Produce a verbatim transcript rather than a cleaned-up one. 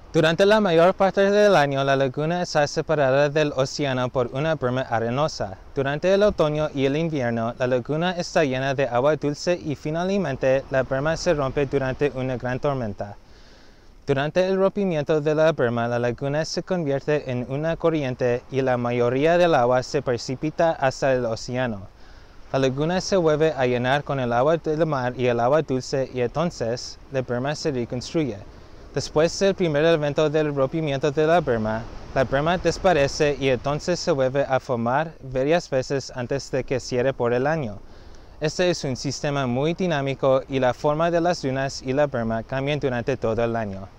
Durante la mayor parte del año, la laguna está separada del océano por una berma arenosa. Durante el otoño y el invierno, la laguna está llena de agua dulce y finalmente la berma se rompe durante una gran tormenta. Durante el rompimiento de la berma, la laguna se convierte en una corriente y la mayoría del agua se precipita hacia el océano. La laguna se vuelve a llenar con el agua del mar y el agua dulce y entonces la berma se reconstruye. Después del primer evento del rompimiento de la berma, la berma desaparece y entonces se vuelve a formar varias veces antes de que cierre por el año. Este es un sistema muy dinámico y la forma de las dunas y la berma cambian durante todo el año.